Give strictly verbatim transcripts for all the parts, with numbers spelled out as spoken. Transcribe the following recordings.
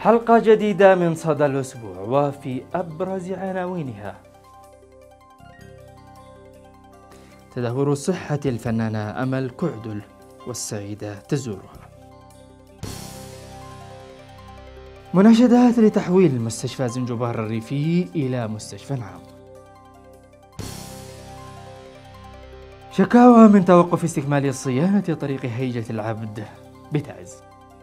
حلقة جديدة من صدى الأسبوع وفي أبرز عناوينها: تدهور صحة الفنانة أمل كعدل والسعيدة تزورها. مناشدات لتحويل مستشفى زنجبار الريفي إلى مستشفى عام. شكاوى من توقف استكمال صيانة طريق هيجة العبد بتعز.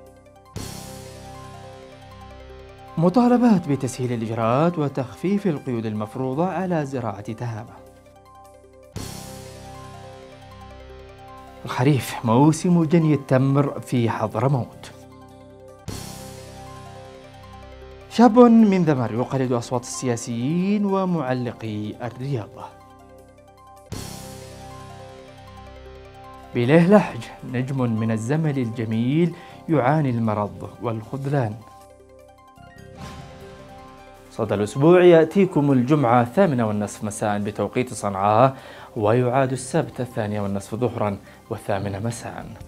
مطالبات بتسهيل الإجراءات وتخفيف القيود المفروضة على زراعة تهامة. الخريف موسم جني التمر في حضرموت. شاب من ذمر يقلد أصوات السياسيين ومعلقي الرياضة. بليه لحج نجم من الزمن الجميل يعاني المرض والخذلان. صدى الأسبوع يأتيكم الجمعة الثامنة والنصف مساء بتوقيت صنعاء، ويعاد السبت الثانية والنصف ظهرا والثامنة مساء.